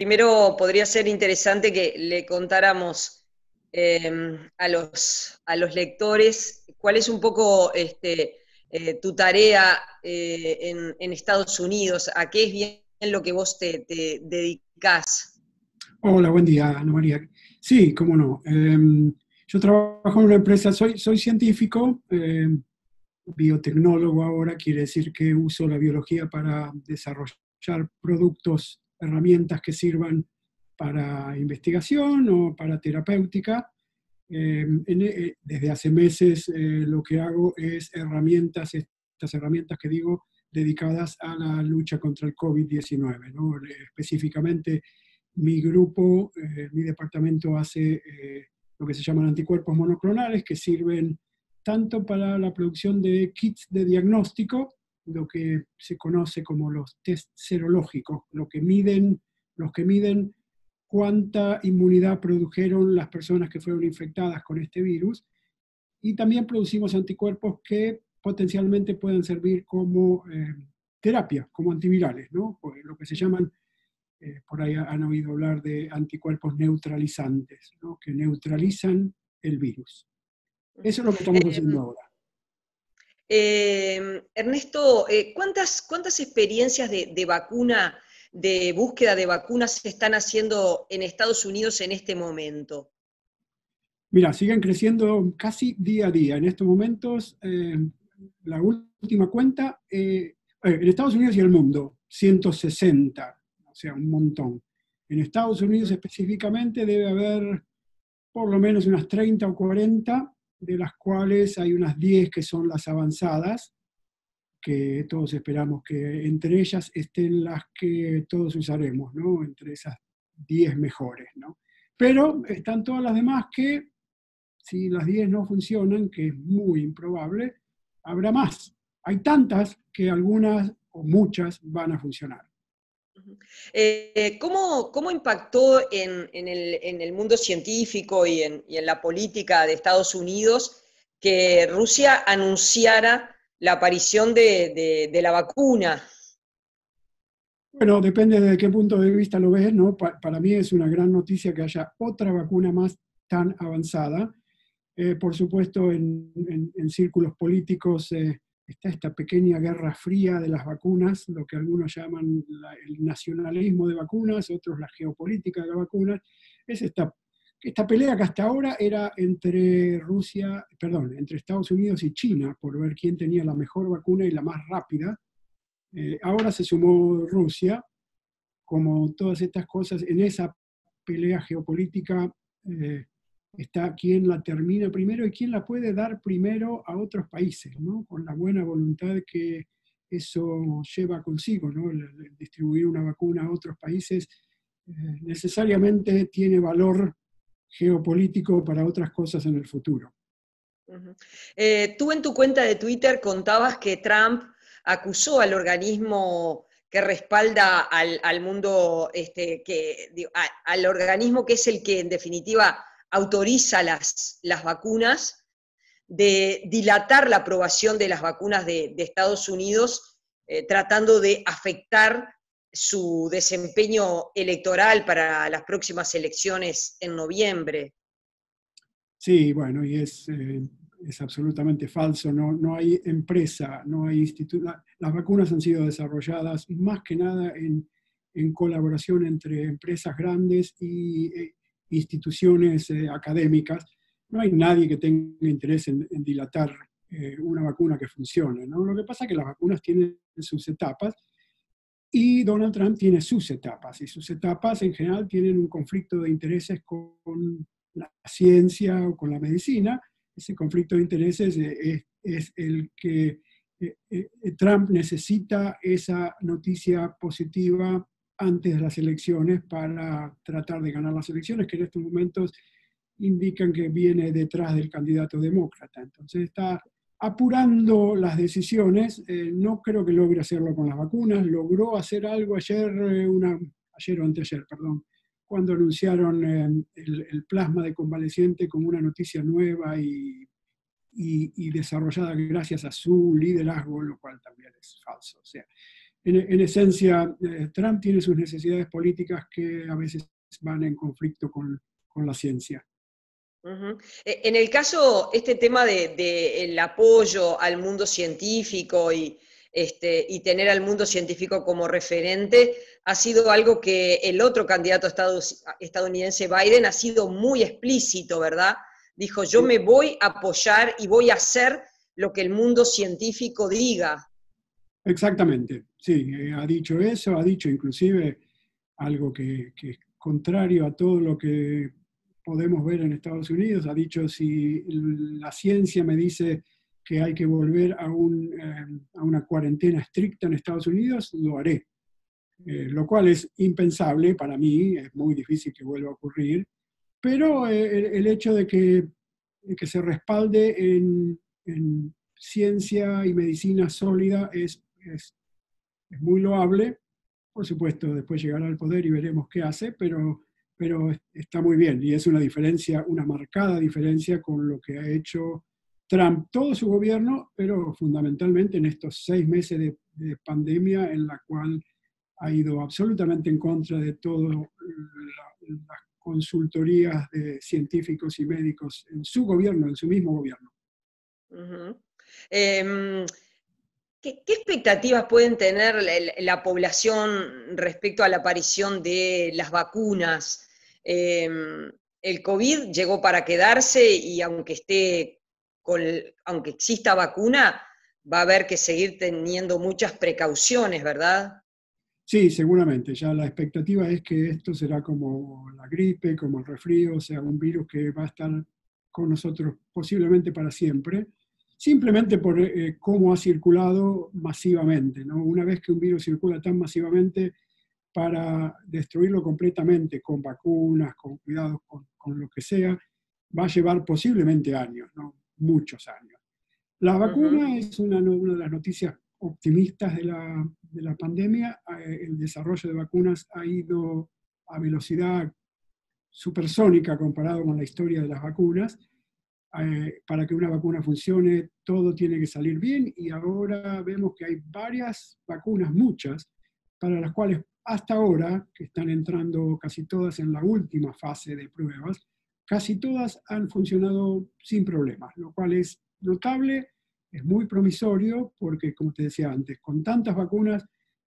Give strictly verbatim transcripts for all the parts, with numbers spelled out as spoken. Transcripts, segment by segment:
primero podría ser interesante que le contáramos eh, a los, a los lectores cuál es un poco este, eh, tu tarea eh, en, en Estados Unidos, a qué es bien lo que vos te, te dedicás. Hola, buen día, Ana María. Sí, cómo no. Eh, yo trabajo en una empresa, soy, soy científico, eh, biotecnólogo ahora, quiere decir que uso la biología para desarrollar productos, herramientas que sirvan para investigación o para terapéutica. Eh, en- eh, desde hace meses eh, lo que hago es herramientas, estas herramientas que digo, dedicadas a la lucha contra el COVID diecinueve, ¿no? Eh, Específicamente mi grupo, eh, mi departamento hace eh, lo que se llaman anticuerpos monoclonales, que sirven tanto para la producción de kits de diagnóstico, lo que se conoce como los test serológicos, lo que miden, los que miden cuánta inmunidad produjeron las personas que fueron infectadas con este virus, y también producimos anticuerpos que potencialmente pueden servir como eh, terapia, como antivirales, ¿no? Lo que se llaman, eh, por ahí han oído hablar de anticuerpos neutralizantes, ¿no? Que neutralizan el virus. Eso es lo que estamos haciendo Eh, ahora. eh, Ernesto, eh, ¿cuántas, ¿cuántas experiencias de, de vacuna, de búsqueda de vacunas se están haciendo en Estados Unidos en este momento? Mira, siguen creciendo casi día a día. En estos momentos, eh, la última cuenta, eh, en Estados Unidos y el mundo, ciento sesenta, o sea, un montón. En Estados Unidos específicamente debe haber por lo menos unas treinta o cuarenta, de las cuales hay unas diez que son las avanzadas, que todos esperamos que entre ellas estén las que todos usaremos, ¿no? Entre esas diez mejores, ¿no? Pero están todas las demás que, si las diez no funcionan, que es muy improbable, habrá más. Hay tantas que algunas o muchas van a funcionar. Eh, ¿cómo, ¿Cómo impactó en, en, el, en, el, mundo científico y en, y en la política de Estados Unidos que Rusia anunciara la aparición de, de, de la vacuna? Bueno, depende de qué punto de vista lo ves, ¿no? Pa para mí es una gran noticia que haya otra vacuna más tan avanzada. Eh, por supuesto, en, en, en círculos políticos eh, está esta pequeña guerra fría de las vacunas, lo que algunos llaman la, el nacionalismo de vacunas, otros la geopolítica de las vacunas. Es esta, esta pelea que hasta ahora era entre Rusia, perdón, entre Estados Unidos y China, por ver quién tenía la mejor vacuna y la más rápida. Eh, ahora se sumó Rusia, como todas estas cosas, en esa pelea geopolítica eh, está quién la termina primero y quién la puede dar primero a otros países, ¿no? Con la buena voluntad que eso lleva consigo, ¿no? El, el distribuir una vacuna a otros países eh, necesariamente tiene valor geopolítico para otras cosas en el futuro. Uh-huh. Eh, tú en tu cuenta de Twitter contabas que Trump acusó al organismo que respalda al, al mundo, este, que, digo, a, al organismo que es el que en definitiva autoriza las, las vacunas, de dilatar la aprobación de las vacunas de, de Estados Unidos, eh, tratando de afectar su desempeño electoral para las próximas elecciones en noviembre. Sí, bueno, y es, eh, es absolutamente falso. No, no hay empresa, no hay instituto. Las vacunas han sido desarrolladas más que nada en, en colaboración entre empresas grandes y eh, instituciones eh, académicas. No hay nadie que tenga interés en, en dilatar eh, una vacuna que funcione, ¿no? Lo que pasa es que las vacunas tienen sus etapas y Donald Trump tiene sus etapas, y sus etapas en general tienen un conflicto de intereses con la ciencia o con la medicina. Ese conflicto de intereses es, es el que eh, eh, Trump necesita esa noticia positiva antes de las elecciones para tratar de ganar las elecciones, que en estos momentos indican que viene detrás del candidato demócrata. Entonces está apurando las decisiones. Eh, no creo que logre hacerlo con las vacunas. Logró hacer algo ayer, eh, una, ayer o anteayer, perdón, cuando anunciaron eh, el, el plasma de convaleciente como una noticia nueva y, y, y desarrollada gracias a su liderazgo, lo cual también es falso. O sea, en, en esencia, eh, Trump tiene sus necesidades políticas que a veces van en conflicto con, con la ciencia. Uh-huh. En el caso, este tema del de, de apoyo al mundo científico y, este, y tener al mundo científico como referente, ha sido algo que el otro candidato estadounidense, Biden, ha sido muy explícito, ¿verdad? Dijo, yo me voy a apoyar y voy a hacer lo que el mundo científico diga. Exactamente, sí, eh, ha dicho eso, ha dicho inclusive algo que, que es contrario a todo lo que podemos ver en Estados Unidos. Ha dicho, si la ciencia me dice que hay que volver a, un, eh, a una cuarentena estricta en Estados Unidos, lo haré. Eh, lo cual es impensable para mí, es muy difícil que vuelva a ocurrir, pero eh, el, el, hecho de que, de que se respalde en, en, ciencia y medicina sólida es, es, es muy loable. Por supuesto, después llegará al poder y veremos qué hace, pero, pero está muy bien. Y es una diferencia, una marcada diferencia con lo que ha hecho Trump, todo su gobierno, pero fundamentalmente en estos seis meses de, de pandemia en la cual ha ido absolutamente en contra de todas la, las consultorías de científicos y médicos en su gobierno, en su mismo gobierno. Uh-huh. eh, ¿Qué, ¿Qué expectativas pueden tener la, la población respecto a la aparición de las vacunas? Eh, el COVID llegó para quedarse y aunque esté con, aunque exista vacuna, va a haber que seguir teniendo muchas precauciones, ¿verdad? Sí, seguramente. Ya la expectativa es que esto será como la gripe, como el resfrío, o sea, un virus que va a estar con nosotros posiblemente para siempre, simplemente por eh, cómo ha circulado masivamente, ¿no? Una vez que un virus circula tan masivamente, para destruirlo completamente con vacunas, con cuidados, con, con lo que sea, va a llevar posiblemente años, ¿no? Muchos años. La vacuna uh-huh. es una, una de las noticias optimistas de la, de la pandemia. El desarrollo de vacunas ha ido a velocidad supersónica comparado con la historia de las vacunas. Eh, para que una vacuna funcione, todo tiene que salir bien y ahora vemos que hay varias vacunas, muchas, para las cuales hasta ahora, que están entrando casi todas en la última fase de pruebas, casi todas han funcionado sin problemas, lo cual es notable, es muy promisorio, porque como te decía antes, con tantas vacunas,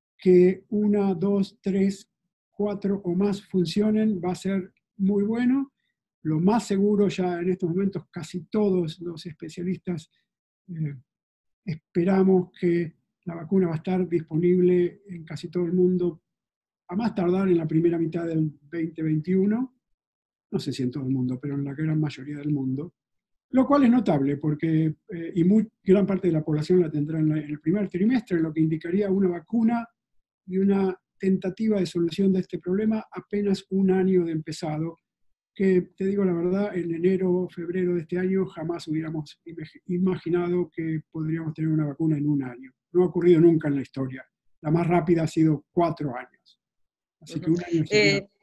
que una, dos, tres, cuatro o más funcionen va a ser muy bueno. Lo más seguro ya en estos momentos, casi todos los especialistas eh, esperamos que la vacuna va a estar disponible en casi todo el mundo a más tardar en la primera mitad del veinte veintiuno, no sé si en todo el mundo, pero en la gran mayoría del mundo, lo cual es notable porque, eh, y muy gran parte de la población la tendrá en, la, en el primer trimestre, lo que indicaría una vacuna y una tentativa de solución de este problema apenas un año de empezado, que te digo la verdad, en enero, febrero de este año jamás hubiéramos imaginado que podríamos tener una vacuna en un año. No ha ocurrido nunca en la historia. La más rápida ha sido cuatro años. Así que un año sería... Eh,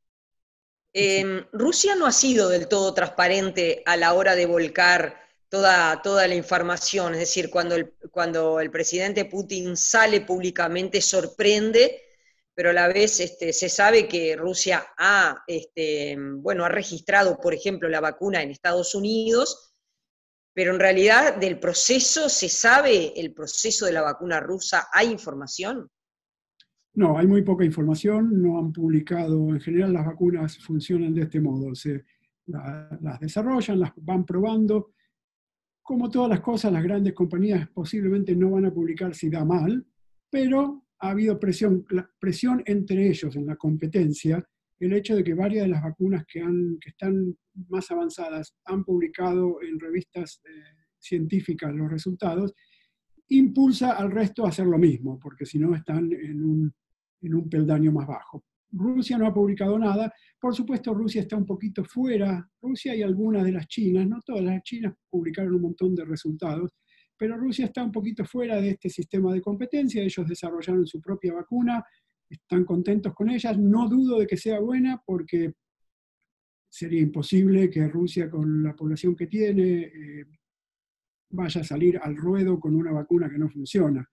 eh, Rusia no ha sido del todo transparente a la hora de volcar toda, toda la información. Es decir, cuando el, cuando el presidente Putin sale públicamente, sorprende, pero a la vez este, se sabe que Rusia ha, este, bueno, ha registrado, por ejemplo, la vacuna en Estados Unidos, pero en realidad del proceso, ¿se sabe el proceso de la vacuna rusa? ¿Hay información? No, hay muy poca información, no han publicado, en general las vacunas funcionan de este modo, se la, las desarrollan, las van probando. Como todas las cosas, las grandes compañías posiblemente no van a publicar si da mal, pero ha habido presión, presión entre ellos en la competencia, el hecho de que varias de las vacunas que, han, que están más avanzadas han publicado en revistas eh, científicas los resultados, impulsa al resto a hacer lo mismo, porque si no están en un, en un peldaño más bajo. Rusia no ha publicado nada. Por supuesto, Rusia está un poquito fuera. Rusia y algunas de las chinas, no todas las chinas publicaron un montón de resultados, pero Rusia está un poquito fuera de este sistema de competencia. Ellos desarrollaron su propia vacuna, están contentos con ellas. No dudo de que sea buena porque sería imposible que Rusia, con la población que tiene, eh, vaya a salir al ruedo con una vacuna que no funciona.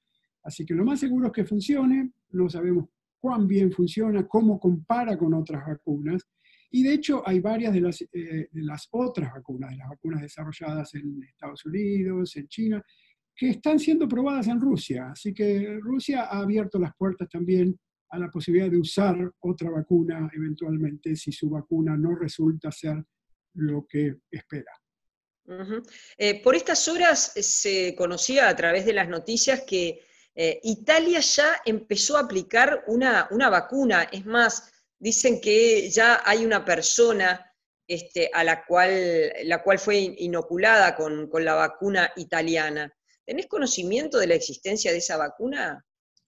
Así que lo más seguro es que funcione, no sabemos cuán bien funciona, cómo compara con otras vacunas, y de hecho hay varias de las, eh, de las otras vacunas, de las vacunas desarrolladas en Estados Unidos, en China, que están siendo probadas en Rusia. Así que Rusia ha abierto las puertas también a la posibilidad de usar otra vacuna eventualmente si su vacuna no resulta ser lo que espera. Uh-huh. Eh, por estas horas se conocía a través de las noticias que eh, Italia ya empezó a aplicar una, una vacuna. Es más, dicen que ya hay una persona este, a la cual, la cual fue inoculada con, con la vacuna italiana. ¿Tenés conocimiento de la existencia de esa vacuna?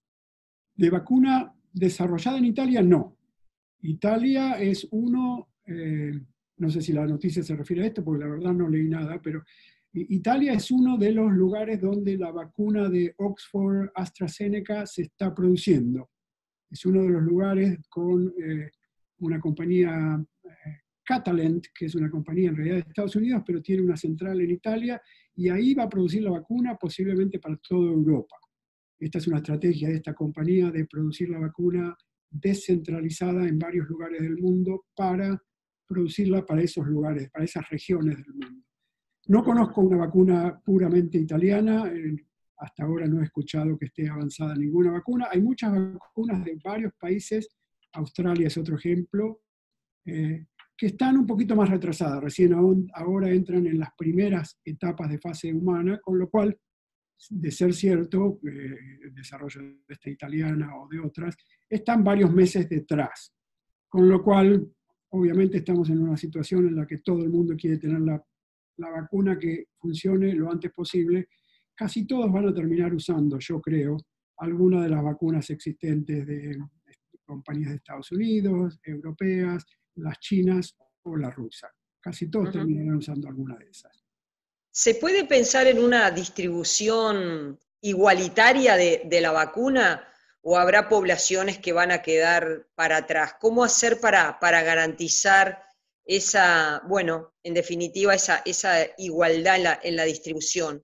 De vacuna desarrollada en Italia, no. Italia es uno, eh, no sé si la noticia se refiere a esto, porque la verdad no leí nada, pero Italia es uno de los lugares donde la vacuna de Oxford AstraZeneca se está produciendo. Es uno de los lugares con eh, una compañía, eh, Catalent, que es una compañía en realidad de Estados Unidos, pero tiene una central en Italia, y ahí va a producir la vacuna posiblemente para toda Europa. Esta es una estrategia de esta compañía de producir la vacuna descentralizada en varios lugares del mundo para producirla para esos lugares, para esas regiones del mundo. No conozco una vacuna puramente italiana, eh, hasta ahora no he escuchado que esté avanzada ninguna vacuna. Hay muchas vacunas de varios países, Australia es otro ejemplo, eh, que están un poquito más retrasadas, recién aún, ahora entran en las primeras etapas de fase humana, con lo cual, de ser cierto, eh, el desarrollo de esta italiana o de otras, están varios meses detrás. Con lo cual, obviamente estamos en una situación en la que todo el mundo quiere tener la, la vacuna que funcione lo antes posible. Casi todos van a terminar usando, yo creo, alguna de las vacunas existentes de, de compañías de Estados Unidos, europeas, las chinas o la rusa. Casi todos uh-huh. terminarán usando alguna de esas. ¿Se puede pensar en una distribución igualitaria de, de la vacuna o habrá poblaciones que van a quedar para atrás? ¿Cómo hacer para, para garantizar esa, bueno, en definitiva, esa, esa igualdad en la, en la distribución?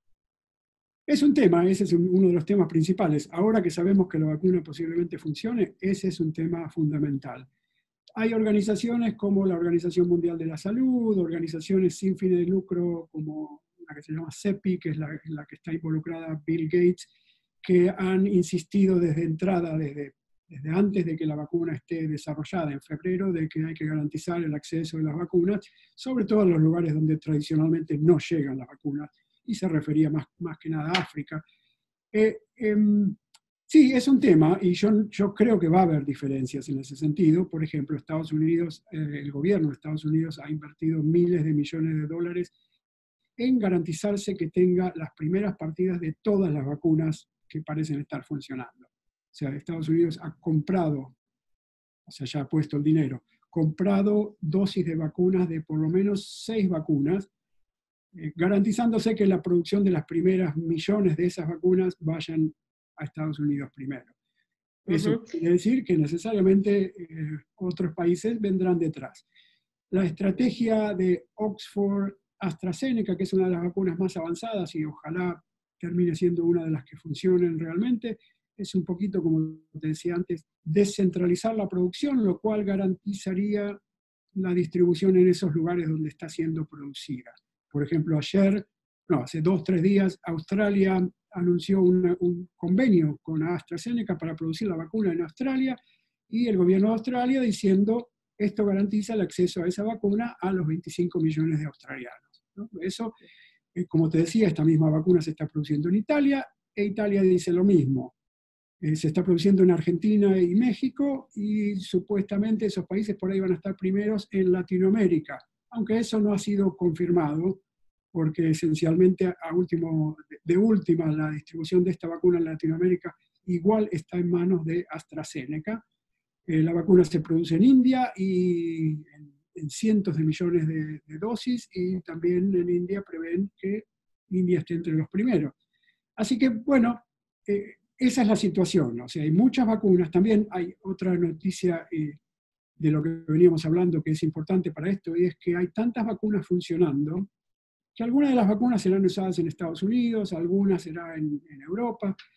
Es un tema, ese es uno de los temas principales. Ahora que sabemos que la vacuna posiblemente funcione, ese es un tema fundamental. Hay organizaciones como la Organización Mundial de la Salud, organizaciones sin fines de lucro como la que se llama CEPI, que es la, en la que está involucrada Bill Gates, que han insistido desde entrada, desde, desde antes de que la vacuna esté desarrollada en febrero, de que hay que garantizar el acceso de las vacunas, sobre todo en los lugares donde tradicionalmente no llegan las vacunas, y se refería más, más que nada a África. Eh, eh, sí, es un tema, y yo, yo creo que va a haber diferencias en ese sentido. Por ejemplo, Estados Unidos, eh, el gobierno de Estados Unidos ha invertido miles de millones de dólares en garantizarse que tenga las primeras partidas de todas las vacunas que parecen estar funcionando. O sea, Estados Unidos ha comprado, o sea, ya ha puesto el dinero, comprado dosis de vacunas de por lo menos seis vacunas, eh, garantizándose que la producción de las primeras millones de esas vacunas vayan a Estados Unidos primero. Eso uh-huh. quiere decir que necesariamente eh, otros países vendrán detrás. La estrategia de Oxford AstraZeneca, que es una de las vacunas más avanzadas y ojalá termine siendo una de las que funcionen realmente, es un poquito, como te decía antes, descentralizar la producción, lo cual garantizaría la distribución en esos lugares donde está siendo producida. Por ejemplo, ayer, no, hace dos, tres días, Australia anunció una, un convenio con AstraZeneca para producir la vacuna en Australia, y el gobierno de Australia diciendo, esto garantiza el acceso a esa vacuna a los veinticinco millones de australianos, ¿no? Eso, eh, como te decía, esta misma vacuna se está produciendo en Italia, e Italia dice lo mismo. Eh, se está produciendo en Argentina y México, y supuestamente esos países por ahí van a estar primeros en Latinoamérica, aunque eso no ha sido confirmado, porque esencialmente a último, de última la distribución de esta vacuna en Latinoamérica igual está en manos de AstraZeneca. Eh, la vacuna se produce en India y en, en cientos de millones de, de dosis, y también en India prevén que India esté entre los primeros. Así que, bueno, eh, esa es la situación. O sea, hay muchas vacunas. También hay otra noticia eh, de lo que veníamos hablando que es importante para esto, y es que hay tantas vacunas funcionando que algunas de las vacunas serán usadas en Estados Unidos, algunas serán en, en Europa,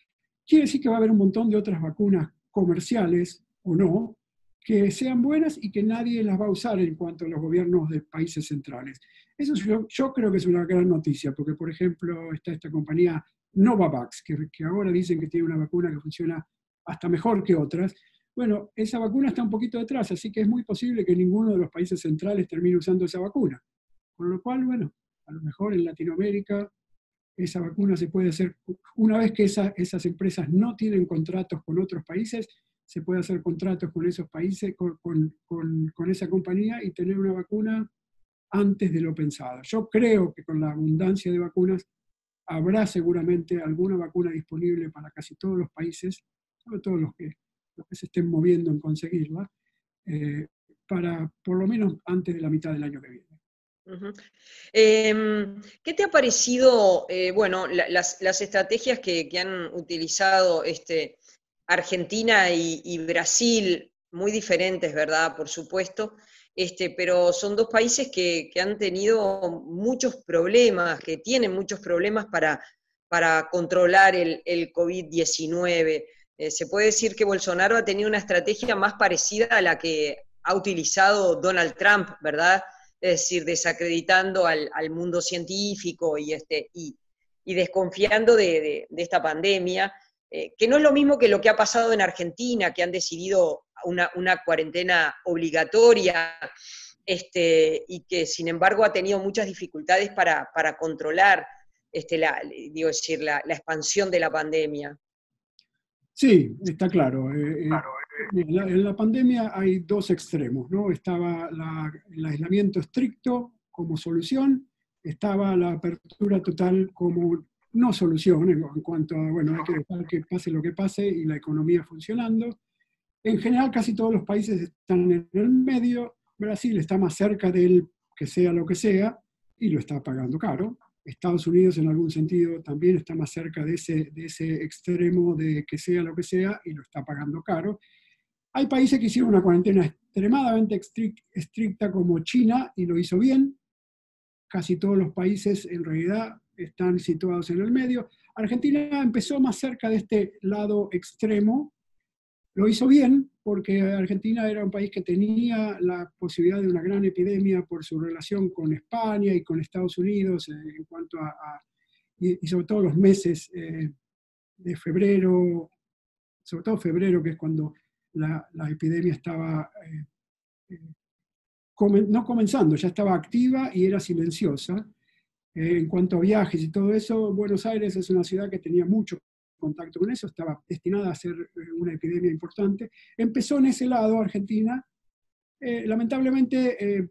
quiere decir que va a haber un montón de otras vacunas comerciales o no, que sean buenas y que nadie las va a usar en cuanto a los gobiernos de países centrales. Eso yo, yo creo que es una gran noticia, porque por ejemplo está esta compañía Novavax, que, que ahora dicen que tiene una vacuna que funciona hasta mejor que otras. Bueno, esa vacuna está un poquito detrás, así que es muy posible que ninguno de los países centrales termine usando esa vacuna. Con lo cual, bueno, a lo mejor en Latinoamérica esa vacuna se puede hacer, una vez que esa, esas empresas no tienen contratos con otros países, se puede hacer contratos con esos países, con, con, con, con esa compañía y tener una vacuna antes de lo pensado. Yo creo que con la abundancia de vacunas habrá seguramente alguna vacuna disponible para casi todos los países, sobre todo los que, los que se estén moviendo en conseguirla, eh, para por lo menos antes de la mitad del año que viene. Uh-huh. eh, ¿Qué te ha parecido, eh, bueno, la, las, las estrategias que, que han utilizado este, Argentina y, y Brasil, muy diferentes, ¿verdad? Por supuesto, este, pero son dos países que, que han tenido muchos problemas, que tienen muchos problemas para, para controlar el, el COVID diecinueve. Eh, se puede decir que Bolsonaro ha tenido una estrategia más parecida a la que ha utilizado Donald Trump, ¿verdad? Es decir, desacreditando al, al mundo científico y, este, y, y desconfiando de, de, de esta pandemia, eh, que no es lo mismo que lo que ha pasado en Argentina, que han decidido una, una cuarentena obligatoria, este, y que sin embargo ha tenido muchas dificultades para, para controlar este, la, digo, decir, la, la expansión de la pandemia. Sí, está claro. Eh, claro eh. En, la, en la pandemia hay dos extremos, ¿no? Estaba la, el aislamiento estricto como solución, estaba la apertura total como no solución, en, en cuanto a, bueno, hay que dejar que pase lo que pase y la economía funcionando. En general, casi todos los países están en el medio. Brasil está más cerca del que sea lo que sea y lo está pagando caro. Estados Unidos en algún sentido también está más cerca de ese, de ese extremo de que sea lo que sea y lo está pagando caro. Hay países que hicieron una cuarentena extremadamente estricta como China y lo hizo bien. Casi todos los países en realidad están situados en el medio. Argentina empezó más cerca de este lado extremo. Lo hizo bien porque Argentina era un país que tenía la posibilidad de una gran epidemia por su relación con España y con Estados Unidos en cuanto a, a y, y sobre todo los meses eh, de febrero, sobre todo febrero, que es cuando la, la epidemia estaba eh, eh, come, no comenzando, ya estaba activa y era silenciosa. Eh, en cuanto a viajes y todo eso, Buenos Aires es una ciudad que tenía mucho contacto con eso, estaba destinada a ser una epidemia importante. Empezó en ese lado Argentina, eh, lamentablemente eh,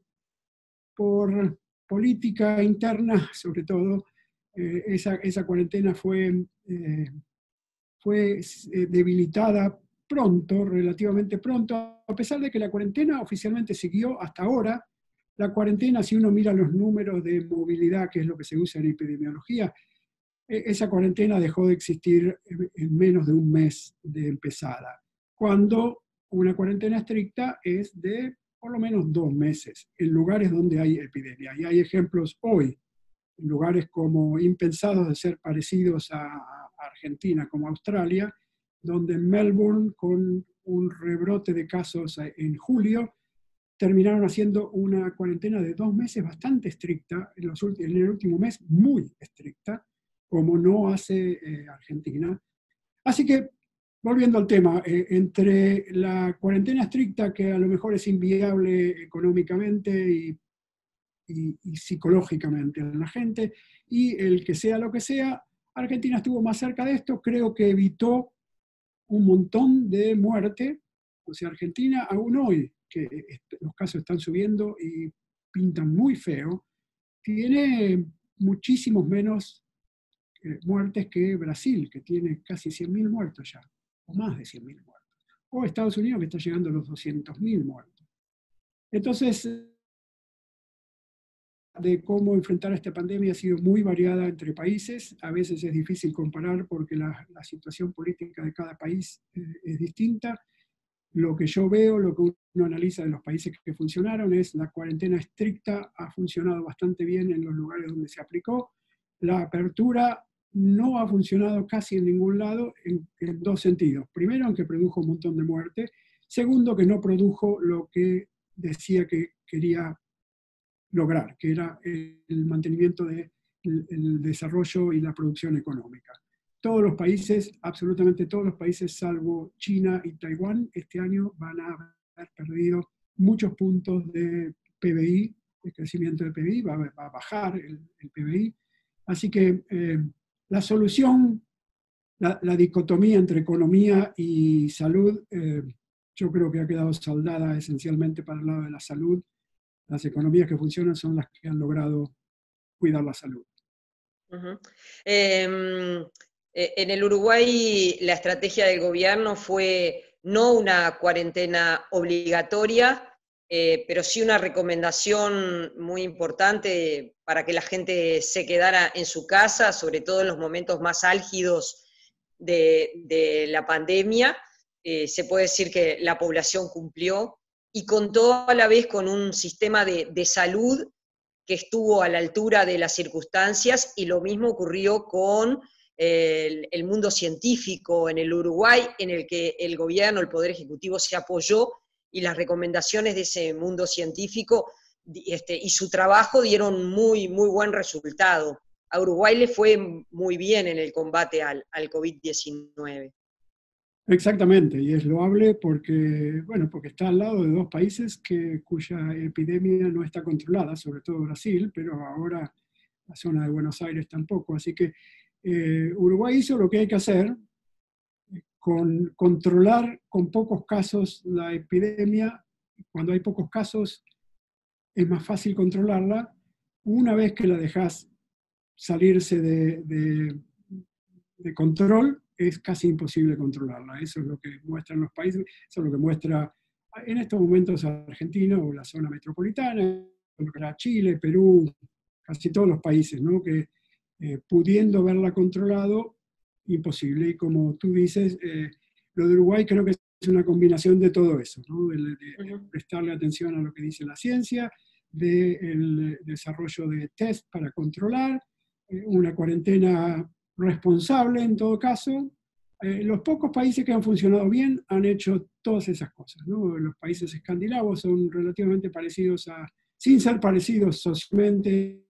por política interna, sobre todo, eh, esa, esa cuarentena fue, eh, fue eh, debilitada pronto, relativamente pronto, a pesar de que la cuarentena oficialmente siguió hasta ahora. La cuarentena, si uno mira los números de movilidad, que es lo que se usa en epidemiología, esa cuarentena dejó de existir en menos de un mes de empezada, cuando una cuarentena estricta es de por lo menos dos meses, en lugares donde hay epidemia. Y hay ejemplos hoy, en lugares como impensados de ser parecidos a Argentina, como Australia, donde en Melbourne, con un rebrote de casos en julio, terminaron haciendo una cuarentena de dos meses bastante estricta, en, los últimos, en el último mes muy estricta, como no hace eh, Argentina. Así que, volviendo al tema, eh, entre la cuarentena estricta, que a lo mejor es inviable económicamente y, y, y psicológicamente a la gente, y el que sea lo que sea, Argentina estuvo más cerca de esto, creo que evitó un montón de muerte. O sea, Argentina aún hoy, que los casos están subiendo y pintan muy feo, tiene muchísimos menos eh, muertes que Brasil, que tiene casi cien mil muertos ya, o más de cien mil muertos, o Estados Unidos, que está llegando a los doscientos mil muertos. Entonces, de cómo enfrentar esta pandemia ha sido muy variada entre países. A veces es difícil comparar porque la, la situación política de cada país eh, es distinta. Lo que yo veo, lo que uno analiza de los países que funcionaron es la cuarentena estricta ha funcionado bastante bien en los lugares donde se aplicó. La apertura no ha funcionado casi en ningún lado en, en dos sentidos. Primero, aunque produjo un montón de muerte. Segundo, que no produjo lo que decía que quería lograr, que era el mantenimiento del el desarrollo y la producción económica. Todos los países, absolutamente todos los países, salvo China y Taiwán, este año van a haber perdido muchos puntos de P B I, el crecimiento del P B I, va a, va a bajar el, el P B I. Así que eh, la solución, la, la dicotomía entre economía y salud, eh, yo creo que ha quedado saldada esencialmente para el lado de la salud. Las economías que funcionan son las que han logrado cuidar la salud. Uh-huh. eh, en el Uruguay la estrategia del gobierno fue no una cuarentena obligatoria, eh, pero sí una recomendación muy importante para que la gente se quedara en su casa, sobre todo en los momentos más álgidos de, de la pandemia. Eh, se puede decir que la población cumplió y contó a la vez con un sistema de, de salud que estuvo a la altura de las circunstancias, y lo mismo ocurrió con el, el mundo científico en el Uruguay, en el que el gobierno, el Poder Ejecutivo se apoyó, y las recomendaciones de ese mundo científico este, y su trabajo dieron muy, muy buen resultado. A Uruguay le fue muy bien en el combate al, al COVID diecinueve. Exactamente, y es loable porque, bueno, porque está al lado de dos países que, cuya epidemia no está controlada, sobre todo Brasil, pero ahora la zona de Buenos Aires tampoco. Así que eh, Uruguay hizo lo que hay que hacer, con controlar con pocos casos la epidemia. Cuando hay pocos casos es más fácil controlarla. Una vez que la dejas salirse de, de, de control, es casi imposible controlarla. Eso es lo que muestran los países, eso es lo que muestra en estos momentos Argentina o la zona metropolitana, Chile, Perú, casi todos los países, ¿no? Que eh, pudiendo verla controlado, imposible. Y como tú dices, eh, lo de Uruguay creo que es una combinación de todo eso, ¿no? De, de, de prestarle atención a lo que dice la ciencia, del de desarrollo de test para controlar, eh, una cuarentena responsable en todo caso. Eh, los pocos países que han funcionado bien han hecho todas esas cosas, ¿no? Los países escandinavos son relativamente parecidos a, sin ser parecidos socialmente,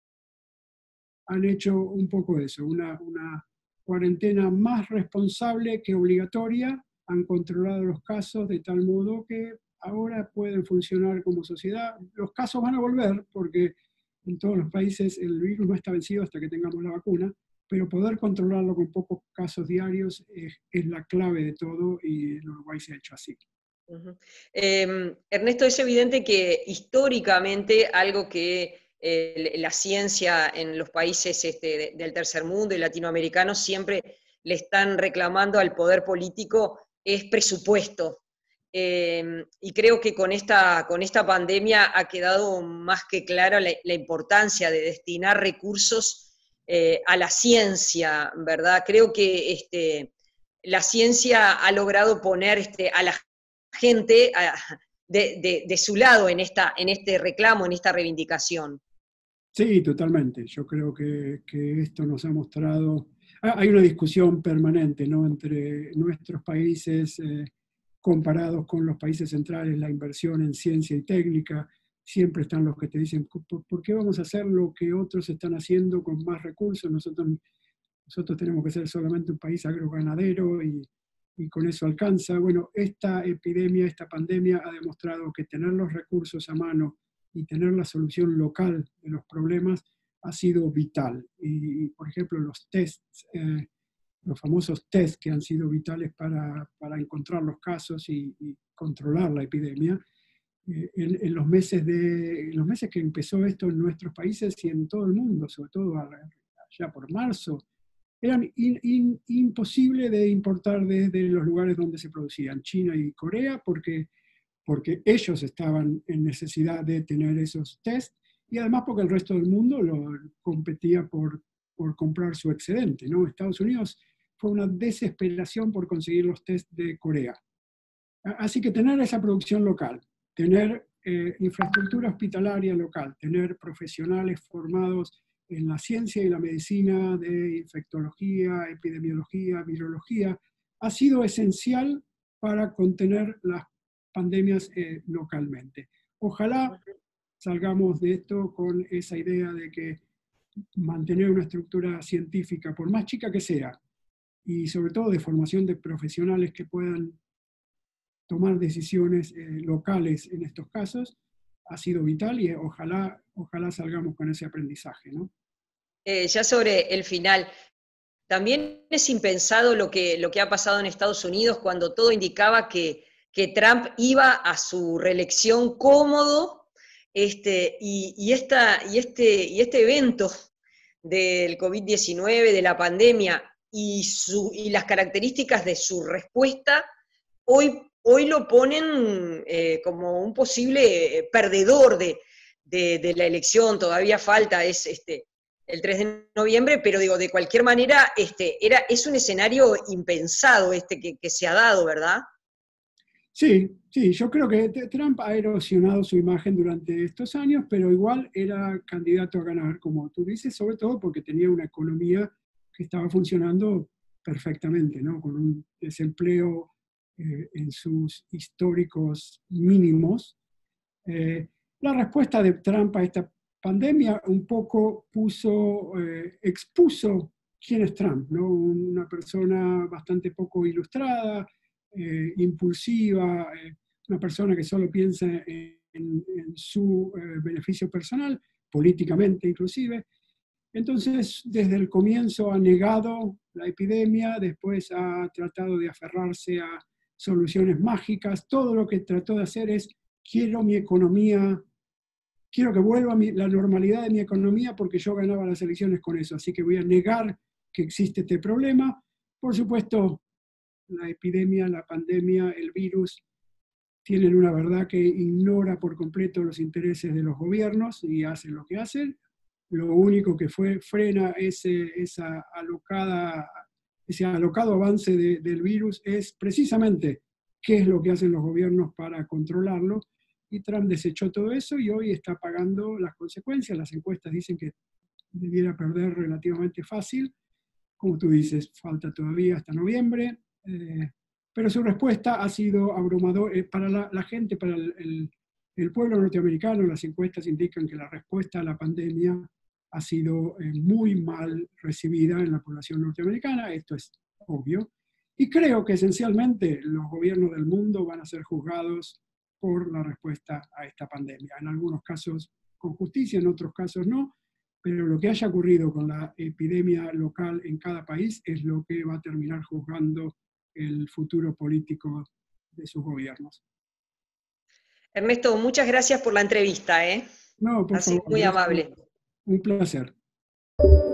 han hecho un poco eso, una, una cuarentena más responsable que obligatoria, han controlado los casos de tal modo que ahora pueden funcionar como sociedad. Los casos van a volver porque en todos los países el virus no está vencido hasta que tengamos la vacuna, pero poder controlarlo con pocos casos diarios es, es la clave de todo, y en Uruguay se ha hecho así. Uh-huh. eh, Ernesto, es evidente que históricamente algo que eh, la ciencia en los países este, de, del tercer mundo y latinoamericanos siempre le están reclamando al poder político es presupuesto. Eh, y creo que con esta, con esta pandemia ha quedado más que clara la, la importancia de destinar recursos Eh, a la ciencia, ¿verdad? Creo que este, la ciencia ha logrado poner este, a la gente a, de, de, de su lado en, esta, en este reclamo, en esta reivindicación. Sí, totalmente. Yo creo que, que esto nos ha mostrado... Hay una discusión permanente, ¿no?, entre nuestros países eh, comparados con los países centrales, la inversión en ciencia y técnica. Siempre están los que te dicen, ¿por qué vamos a hacer lo que otros están haciendo con más recursos? Nosotros, nosotros tenemos que ser solamente un país agroganadero y, y con eso alcanza. Bueno, esta epidemia, esta pandemia ha demostrado que tener los recursos a mano y tener la solución local de los problemas ha sido vital. Y, por ejemplo, los tests, eh, los famosos tests que han sido vitales para, para encontrar los casos y, y controlar la epidemia, En, en, los meses de, en los meses que empezó esto en nuestros países y en todo el mundo, sobre todo allá por marzo, eran in, in, imposible de importar desde los lugares donde se producían, China y Corea, porque, porque ellos estaban en necesidad de tener esos tests, y además porque el resto del mundo lo competía por, por comprar su excedente, ¿no? Estados Unidos fue una desesperación por conseguir los tests de Corea. Así que tener esa producción local, tener eh, infraestructura hospitalaria local, tener profesionales formados en la ciencia y la medicina de infectología, epidemiología, virología, ha sido esencial para contener las pandemias eh, localmente. Ojalá salgamos de esto con esa idea de que mantener una estructura científica, por más chica que sea, y sobre todo de formación de profesionales que puedan tomar decisiones eh, locales en estos casos, ha sido vital y ojalá, ojalá salgamos con ese aprendizaje, ¿no? Eh, ya sobre el final, también es impensado lo que, lo que ha pasado en Estados Unidos cuando todo indicaba que, que Trump iba a su reelección cómodo, este, y, y, esta, y, este, y este evento del COVID diecinueve, de la pandemia, y, su, y las características de su respuesta, hoy, hoy lo ponen eh, como un posible perdedor de, de, de la elección. Todavía falta, es este, el tres de noviembre, pero digo, de cualquier manera, este, era, es un escenario impensado este que, que se ha dado, ¿verdad? Sí, sí, yo creo que Trump ha erosionado su imagen durante estos años, pero igual era candidato a ganar, como tú dices, sobre todo porque tenía una economía que estaba funcionando perfectamente, ¿no? Con un desempleo eh, en sus históricos mínimos. Eh, la respuesta de Trump a esta pandemia un poco puso, eh, expuso quién es Trump, ¿no? Una persona bastante poco ilustrada, eh, impulsiva, eh, una persona que solo piensa en, en su eh, beneficio personal, políticamente inclusive. Entonces, desde el comienzo ha negado la epidemia, después ha tratado de aferrarse a soluciones mágicas. Todo lo que trató de hacer es, quiero mi economía, quiero que vuelva mi, la normalidad de mi economía porque yo ganaba las elecciones con eso, así que voy a negar que existe este problema. Por supuesto, la epidemia, la pandemia, el virus, tienen una verdad que ignora por completo los intereses de los gobiernos y hacen lo que hacen. Lo único que fue, frena ese, esa alocada, ese alocado avance de, del virus es precisamente qué es lo que hacen los gobiernos para controlarlo. Y Trump desechó todo eso y hoy está pagando las consecuencias. Las encuestas dicen que debiera perder relativamente fácil. Como tú dices, falta todavía hasta noviembre. Eh, pero su respuesta ha sido abrumadora eh, para la, la gente, para el, el, el pueblo norteamericano. Las encuestas indican que la respuesta a la pandemia ha sido eh, muy mal recibida en la población norteamericana, esto es obvio, y creo que esencialmente los gobiernos del mundo van a ser juzgados por la respuesta a esta pandemia. En algunos casos con justicia, en otros casos no, pero lo que haya ocurrido con la epidemia local en cada país es lo que va a terminar juzgando el futuro político de sus gobiernos. Ernesto, muchas gracias por la entrevista, ¿eh? No, por Ha sido favor, muy gracias. amable. Un placer.